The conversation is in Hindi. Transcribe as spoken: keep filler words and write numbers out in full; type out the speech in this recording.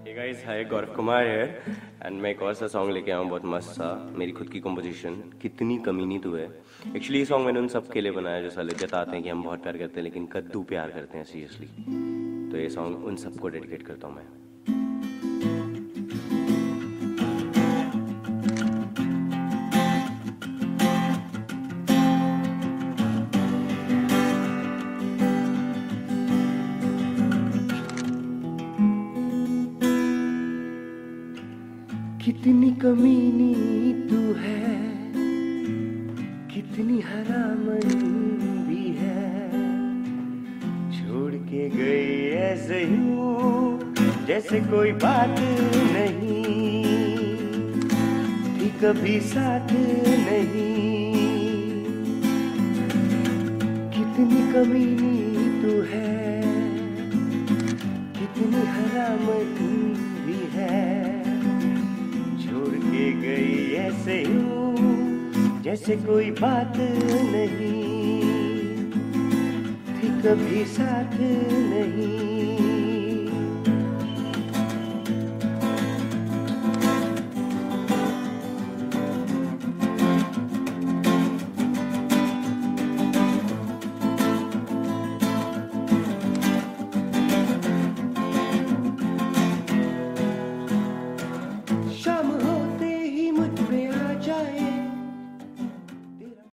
हे गाइस, हाय, गौरव कुमार है एंड मैं एक और सा सॉन्ग लेके आया हूँ बहुत मस्त सा, मेरी खुद की कंपोजिशन, कितनी कमीनी तू है। एक्चुअली ये सॉन्ग मैंने उन सब के लिए बनाया जो साले जताते हैं कि हम बहुत प्यार करते हैं लेकिन कद्दू प्यार करते हैं सीरियसली। तो ये सॉन्ग उन सबको डेडिकेट करता हूँ मैं। कितनी कमीनी तू है, कितनी हरामन भी है, छोड़ के गई ऐसे यूं जैसे कोई बात नहीं थी, कभी साथ नहीं। कितनी कमीनी तू है, कितनी हरामन भी है, छोड़ के गई ऐसे यूं जैसे कोई बात नहीं थी, कभी साथ नहीं।